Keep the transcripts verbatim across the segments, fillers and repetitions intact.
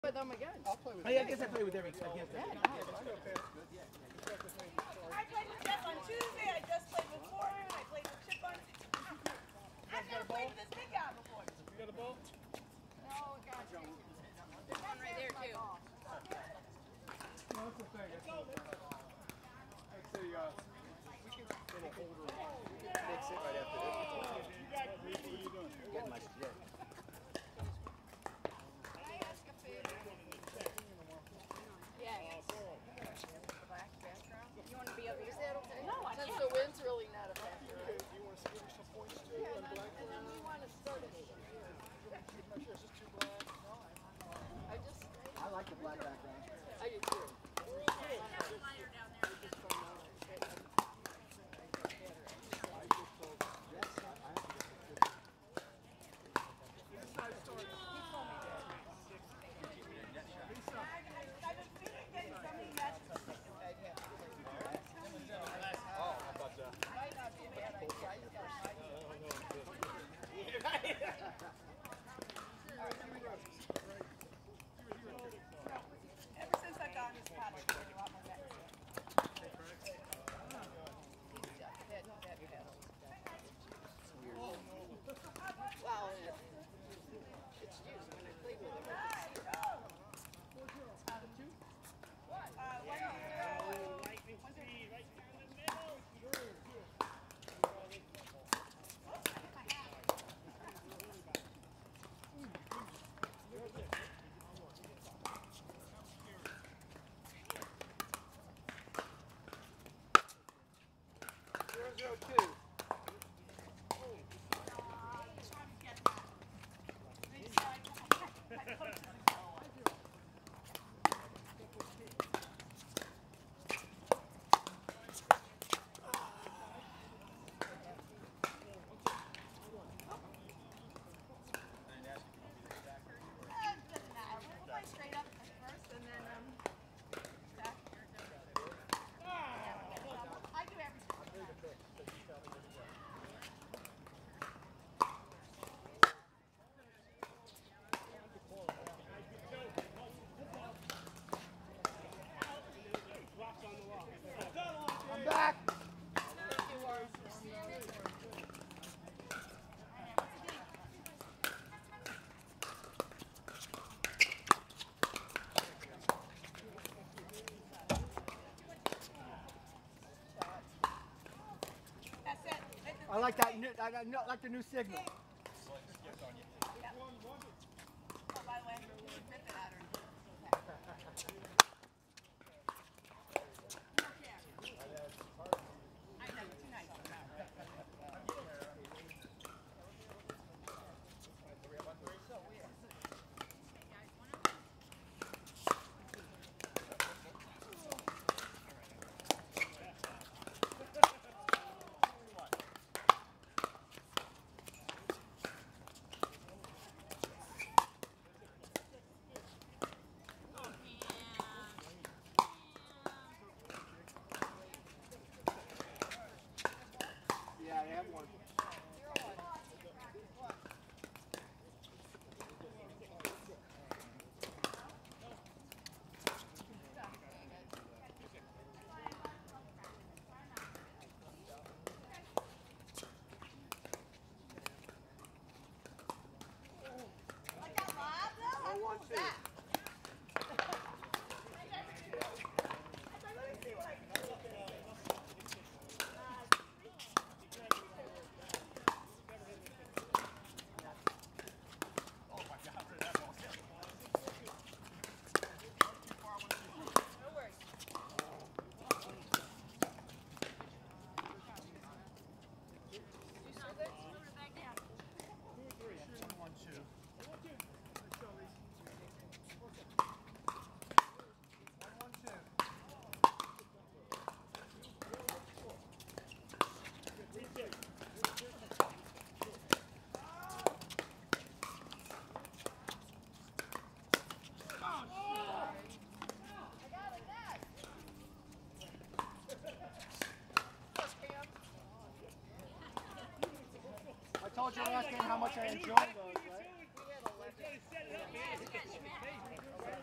With them again. I'll play with oh, yeah, I guess I play with every against every. Yeah, I played with Jeff on Tuesday. I just played with Warren. I played with Chip on I've never played with this big guy before. You got a ball? No, God. There's one right there, too. No, that's the thing. That's a, that's a uh, little holder. Fix it right after this. What are you doing? Get my shit. Can I ask a favor? Yes. Black background? You want to be up here? Is that okay? No, I Since the wind's really not a factor. Okay, do you want to give me some points too? Yeah, on and then, black and then we want to start it. My shirt's just too black. I just, I like the black background. I do too. Ever since I got this patch, I really want my back. Wow, and it- it's used when I played with it. Uh, one zero. One zero. Zero zero two. Doesn't matter. We'll play straight up first and then, um, back. I do everything. I'm back. That's it. I like that. New, I got- no- like the new signal. Oh, by the way, rip it at her. I know, too nice. Yeah, they have one. Like that, Bob, though? How cool is that? I told you last game how much I enjoyed those, right? We had eleven.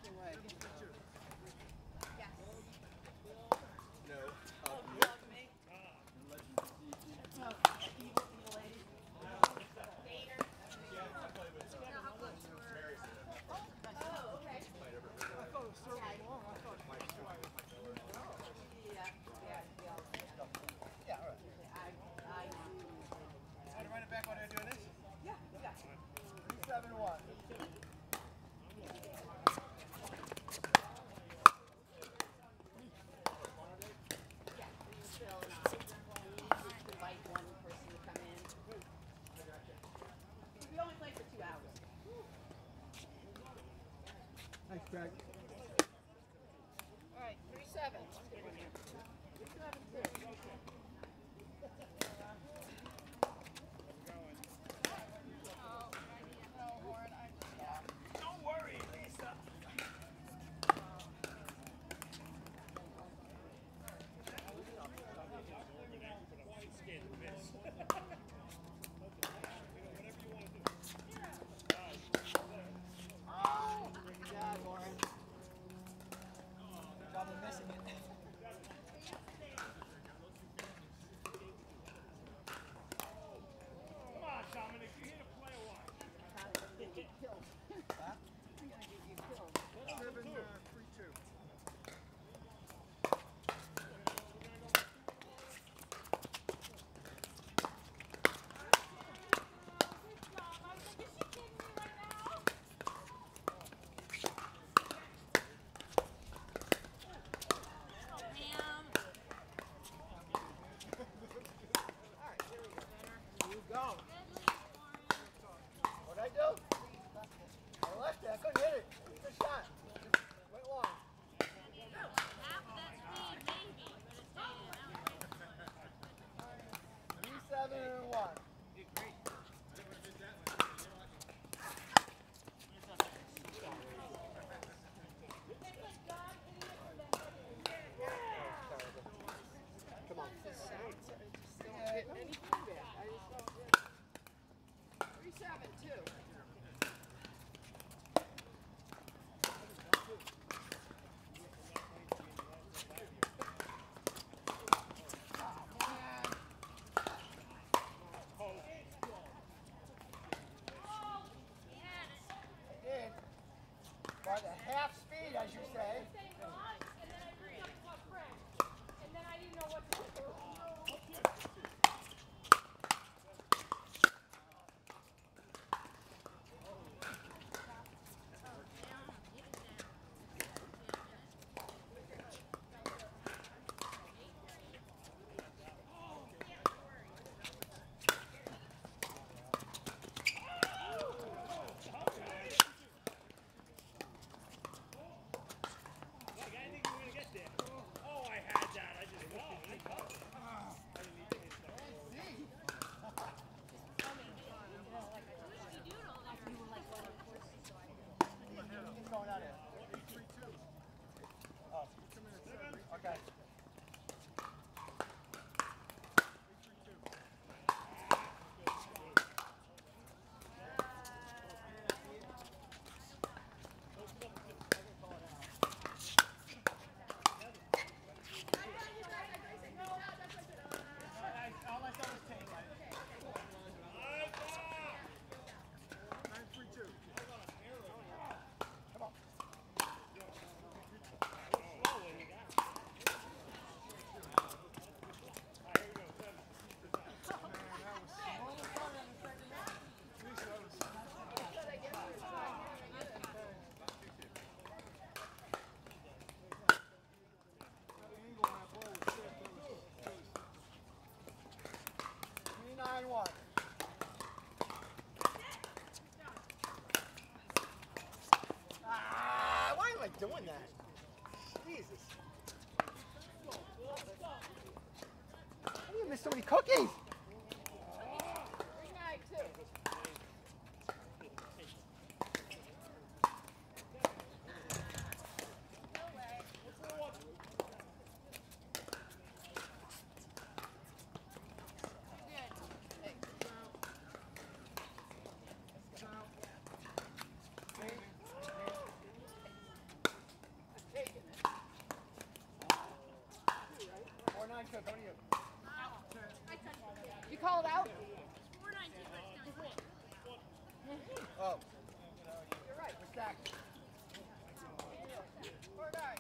Nice, Greg. All right, three seven. Three seven two. Don't worry, Lisa. Oh, yeah, Lauren. Good job of missing it. Come on, Dominic, you here to play or what? Seven, uh, three, two. You go. What'd I do? I left it. I couldn't hit it. Good shot. Went long. Three, seven, and one. Come on. Three seven two. Did. By the half speed, as you say. Look, I didn't think you were going to get there. Oh, I had that. I just oh, I caught it. I didn't need to hit that. Who's going out here? Oh. Okay. All I saw was tape. Nine, three, two. Come on. Slow when you got it. All right, here we go. Seven. Three, nine, one. Ah, why am I doing that? Jesus. How do you miss so many cookies? Three nine two. You call it out? Oh. You're right. We're stacked. Four nine.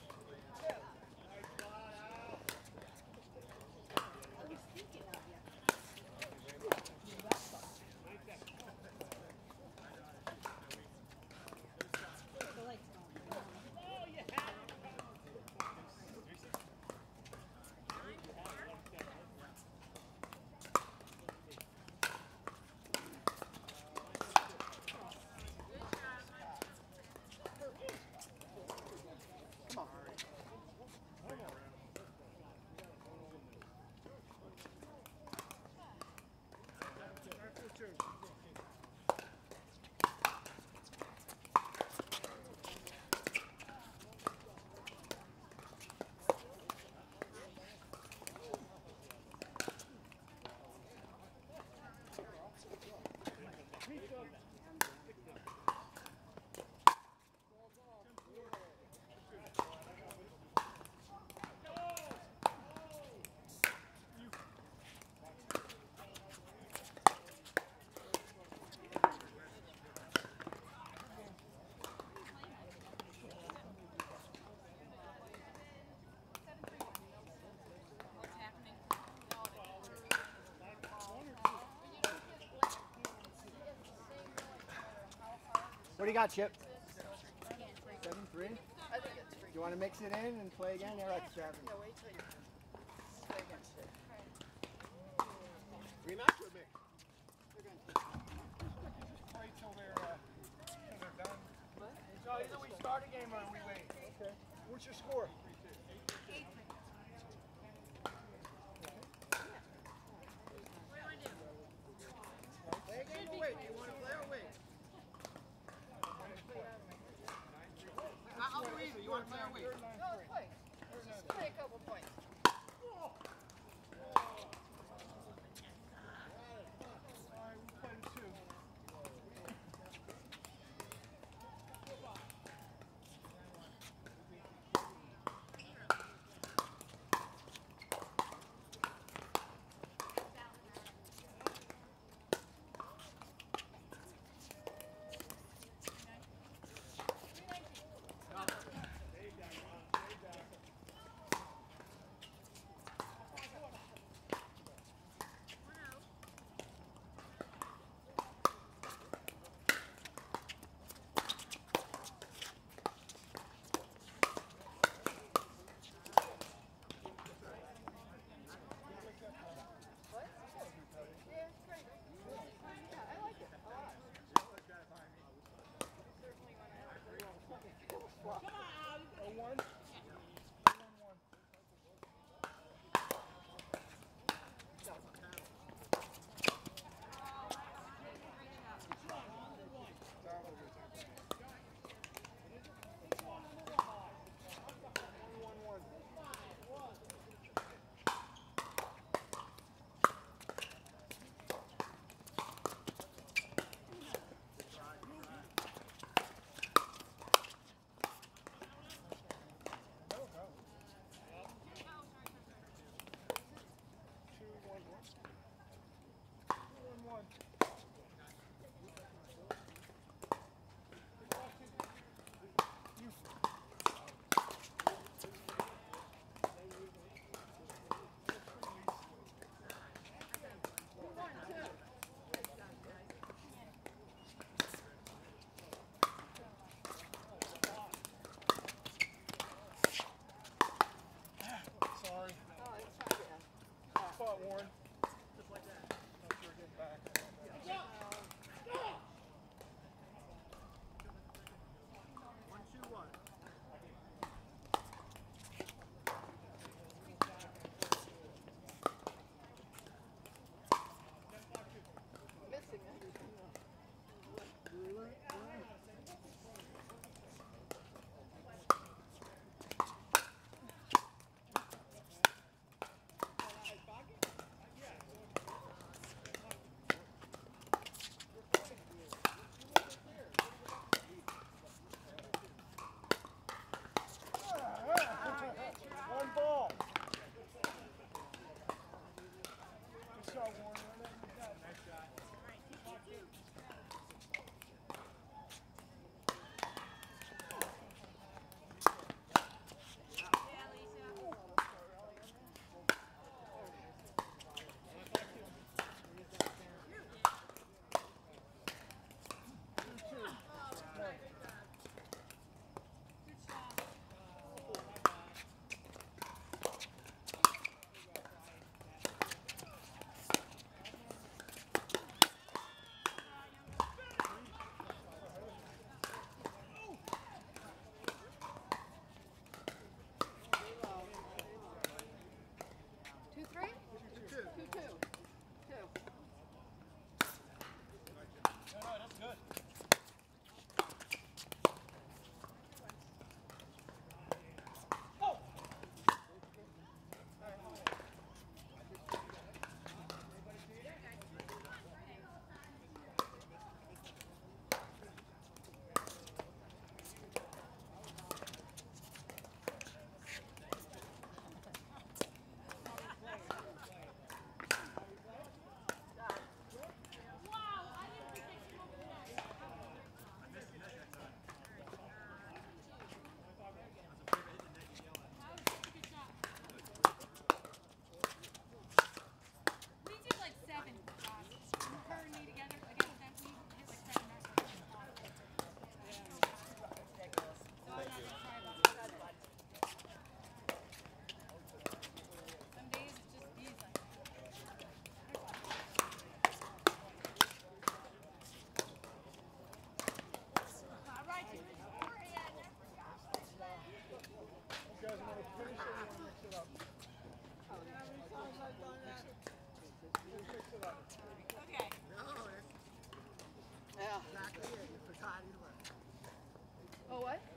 What do you got, Chip? Seven three. I think it's free. You want to mix it in and play again? They're like seven. No, wait till you play against it. Rematch or mix? Wait till they're, uh, till they're done. So either we start a game or we wait. Okay. What's your score? Play a game or wait? Do you want to play or wait? I'll do either. You want to play or wait? No, let's play. Let's just play a couple points. Alright, we played two. What? Yeah, it's great. Yeah, I like it a lot. Certainly when I have Oh, one? Sorry. Oh, it's fine. Yeah. Spot Warren. Just like that. Thought you were getting back. One, two, one. Missing everything. Yeah. Okay. No, that's Yeah. exactly it. You forgot he left. Oh, what?